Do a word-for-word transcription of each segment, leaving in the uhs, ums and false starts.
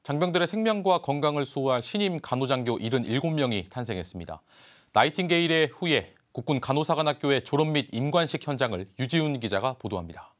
장병들의 생명과 건강을 수호할 신임 간호장교 칠십칠 명이 탄생했습니다. 나이팅게일의 후예 국군 간호사관학교의 졸업 및 임관식 현장을 유지훈 기자가 보도합니다.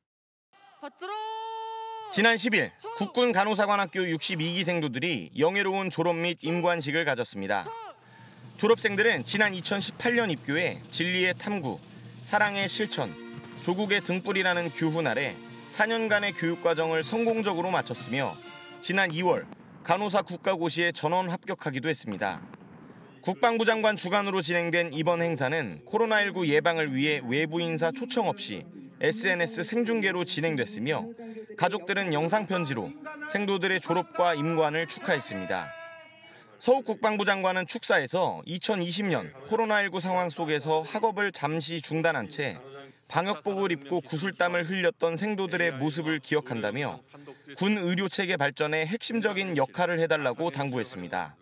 지난 십일 국군 간호사관학교 육십이 기 생도들이 영예로운 졸업 및 임관식을 가졌습니다. 졸업생들은 지난 이천십팔 년 입교해 진리의 탐구, 사랑의 실천, 조국의 등불이라는 교훈 아래 사 년간의 교육과정을 성공적으로 마쳤으며 지난 이월 간호사 국가고시에 전원 합격하기도 했습니다. 국방부 장관 주관으로 진행된 이번 행사는 코로나십구 예방을 위해 외부 인사 초청 없이 에스엔에스 생중계로 진행됐으며 가족들은 영상편지로 생도들의 졸업과 임관을 축하했습니다. 서욱 국방부 장관은 축사에서 이천이십 년 코로나십구 상황 속에서 학업을 잠시 중단한 채 방역복을 입고 구슬땀을 흘렸던 생도들의 모습을 기억한다며 군 의료체계 발전에 핵심적인 역할을 해달라고 당부했습니다.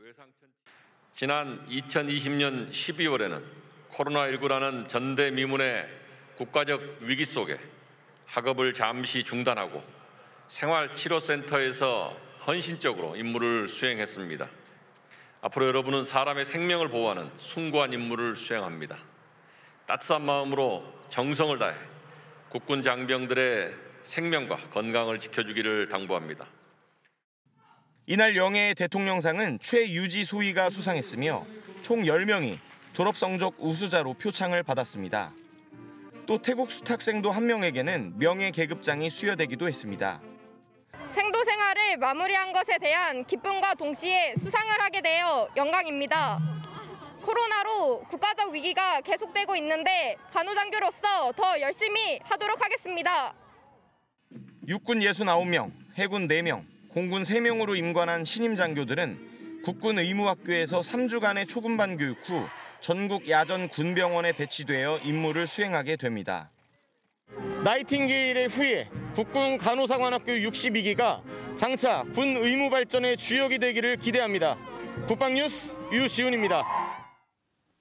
지난 이천이십 년 십이월에는 코로나십구라는 전대미문의 국가적 위기 속에 학업을 잠시 중단하고 생활치료센터에서 헌신적으로 임무를 수행했습니다. 앞으로 여러분은 사람의 생명을 보호하는 숭고한 임무를 수행합니다. 따뜻한 마음으로 정성을 다해 국군 장병들의 생명과 건강을 지켜주기를 당부합니다. 이날 영예의 대통령상은 최유지 소위가 수상했으며 총 열 명이 졸업성적 우수자로 표창을 받았습니다. 또 태국 수탁생도 한 명에게는 명예계급장이 수여되기도 했습니다. 생도 생활을 마무리한 것에 대한 기쁨과 동시에 수상을 하게 되어 영광입니다. 코로나로 국가적 위기가 계속되고 있는데 간호장교로서 더 열심히 하도록 하겠습니다. 육군 육십구 명, 해군 네 명, 공군 세 명으로 임관한 신임 장교들은 국군 의무학교에서 삼 주간의 초급반 교육 후 전국 야전 군병원에 배치되어 임무를 수행하게 됩니다. 나이팅게일의 후예 국군 간호사관학교 육십이 기가 장차 군 의무 발전의 주역이 되기를 기대합니다. 국방뉴스 유시훈입니다.